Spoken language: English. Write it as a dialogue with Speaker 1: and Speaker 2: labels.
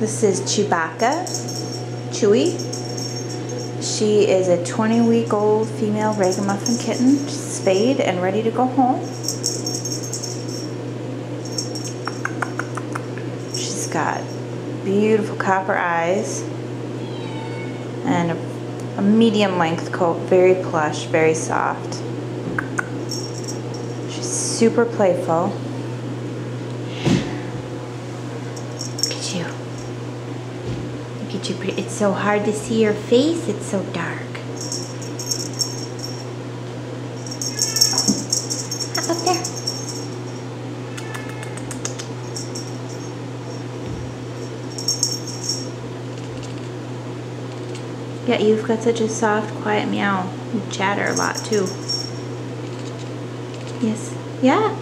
Speaker 1: This is Chewbacca, Chewie. She is a 20-week-old female RagaMuffin kitten, spayed and ready to go home. She's got beautiful copper eyes and a medium length coat, very plush, very soft. She's super playful. Look at you, pretty. It's so hard to see your face. It's so dark. Up there. Yeah, you've got such a soft, quiet meow. You chatter a lot too. Yes. Yeah.